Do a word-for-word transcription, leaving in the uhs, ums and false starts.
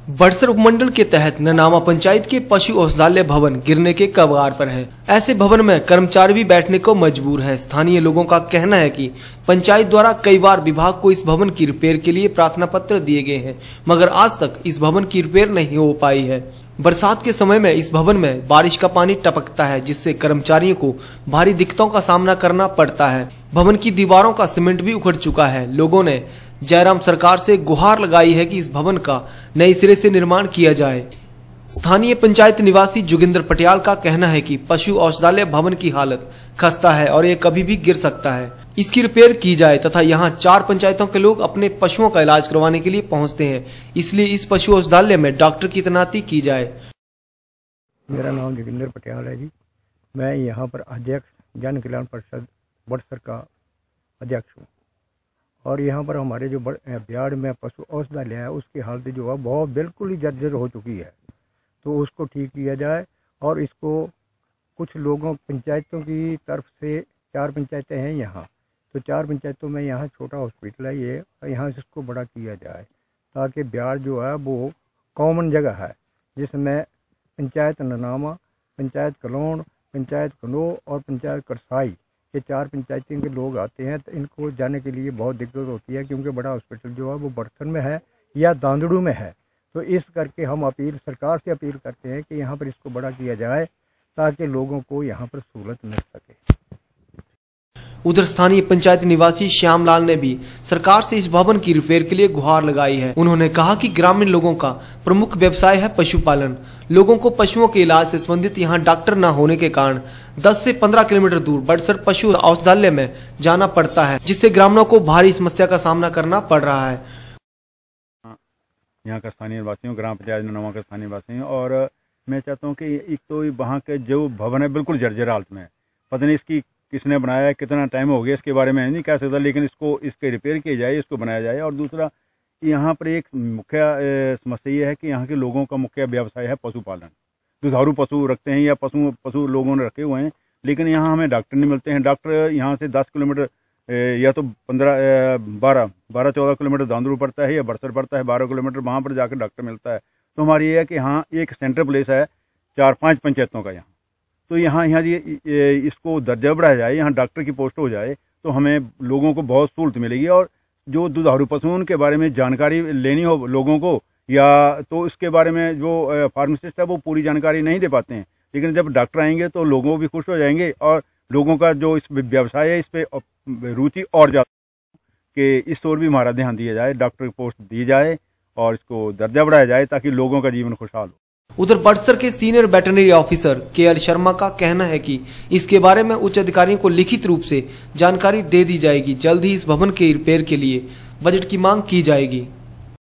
बड़सर उपमंडल के तहत ननामा पंचायत के पशु औषधालय भवन गिरने के कगार पर है। ऐसे भवन में कर्मचारी भी बैठने को मजबूर है। स्थानीय लोगों का कहना है कि पंचायत द्वारा कई बार विभाग को इस भवन की रिपेयर के लिए प्रार्थना पत्र दिए गए हैं, मगर आज तक इस भवन की रिपेयर नहीं हो पाई है। बरसात के समय में इस भवन में बारिश का पानी टपकता है, जिससे कर्मचारियों को भारी दिक्कतों का सामना करना पड़ता है। भवन की दीवारों का सीमेंट भी उखड़ चुका है। लोगों ने जयराम सरकार से गुहार लगाई है कि इस भवन का नए सिरे से निर्माण किया जाए। स्थानीय पंचायत निवासी जोगिंदर पटियाल का कहना है कि पशु औषधालय भवन की हालत खस्ता है और ये कभी भी गिर सकता है। इसकी रिपेयर की जाए तथा यहाँ चार पंचायतों के लोग अपने पशुओं का इलाज करवाने के लिए पहुँचते हैं, इसलिए इस पशु औषधालय में डॉक्टर की तैनाती की जाए। मेरा नाम जोगिंदर पटियाल है जी। मैं यहाँ पर अध्यक्ष जन कल्याण परिषद बड़सर का अध्यक्ष हूँ और यहाँ पर हमारे जो बिहार में पशु औषधालय है उसकी हालत जो है बहुत बिल्कुल ही जर्जर हो चुकी है, तो उसको ठीक किया जाए। और इसको कुछ लोगों पंचायतों की तरफ से, चार पंचायतें हैं यहाँ, तो चार पंचायतों में यहाँ छोटा हॉस्पिटल है ये, यहाँ इसको बड़ा किया जाए ताकि बिहार जो है वो कॉमन जगह है जिसमें पंचायत ननामा, पंचायत कलोन, पंचायत कनो और पंचायत करसाई, ये चार पंचायतों के लोग आते हैं, तो इनको जाने के लिए बहुत दिक्कत होती है क्योंकि बड़ा हॉस्पिटल जो है वो बड़सर में है या दांदड़ू में है। तो इस करके हम अपील सरकार से अपील करते हैं कि यहाँ पर इसको बड़ा किया जाए ताकि लोगों को यहाँ पर सहूलत मिल सके। उधर स्थानीय पंचायत निवासी श्यामलाल ने भी सरकार से इस भवन की रिपेयर के लिए गुहार लगाई है। उन्होंने कहा कि ग्रामीण लोगों का प्रमुख व्यवसाय है पशुपालन। लोगों को पशुओं के इलाज से संबंधित यहाँ डॉक्टर न होने के कारण दस से पंद्रह किलोमीटर दूर बड़सर पशु औषधालय में जाना पड़ता है, जिससे ग्रामीणों को भारी समस्या का सामना करना पड़ रहा है। यहाँ का स्थानीय निवासी हूँ, ग्राम पंचायत ननामा का स्थानीय निवासी हूँ और मैं चाहता हूँ कि एक तो वहाँ के जो भवन है बिल्कुल जर्जर हालत में है। पता नहीं इसकी किसने बनाया है, कितना टाइम हो गया, इसके बारे में नहीं कह सकता, लेकिन इसको इसके रिपेयर किया जाए, इसको बनाया जाए। और दूसरा यहाँ पर एक मुख्य समस्या ये है कि यहाँ के लोगों का मुख्य व्यवसाय है पशुपालन। दुधारू पशु रखते हैं या पशु पशु लोगों ने रखे हुए हैं, लेकिन यहाँ हमें डॉक्टर नहीं मिलते हैं। डॉक्टर यहाँ से दस किलोमीटर या तो पंद्रह बारह बारह चौदह किलोमीटर दांदड़ू पड़ता है या बड़सर पड़ता है, बारह किलोमीटर वहाँ पर जाकर डॉक्टर मिलता है। तो हमारी ये है कि यहाँ एक सेंटर प्लेस है चार पाँच पंचायतों का यहाँ, तो यहाँ यहाँ ये इसको दर्जा बढ़ाया जाए, यहाँ डॉक्टर की पोस्ट हो जाए तो हमें लोगों को बहुत सहूलत मिलेगी। और जो दुधारू पशु उनके बारे में जानकारी लेनी हो लोगों को, या तो इसके बारे में जो फार्मासिस्ट है वो पूरी जानकारी नहीं दे पाते हैं, लेकिन जब डॉक्टर आएंगे तो लोगों भी खुश हो जाएंगे और लोगों का जो इस व्यवसाय है इस पे रुचि और ज़्यादा कि इस ओर भी हमारा ध्यान दिया जाए, डॉक्टर की पोस्ट दी जाए और इसको दर्जा बढ़ाया जाए ताकि लोगों का जीवन खुशहाल हो। उधर बड़सर के senior veterinary officer K L Sharma का कहना है कि इसके बारे में उच्च अधिकारियों को लिखित रूप से जानकारी दे दी जाएगी। जल्द ही इस भवन के रिपेयर के लिए बजट की मांग की जाएगी।